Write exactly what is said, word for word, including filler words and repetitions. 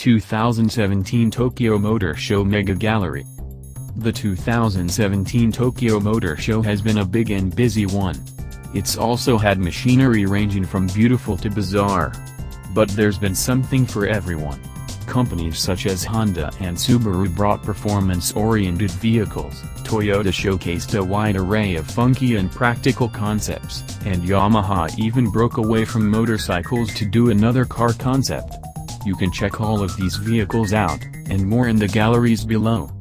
two thousand seventeen Tokyo Motor Show Mega Gallery. The two thousand seventeen Tokyo Motor Show has been a big and busy one. It's also had machinery ranging from beautiful to bizarre. But there's been something for everyone. Companies such as Honda and Subaru brought performance-oriented vehicles, Toyota showcased a wide array of funky and practical concepts, and Yamaha even broke away from motorcycles to do another car concept. You can check all of these vehicles out, and more in the galleries below.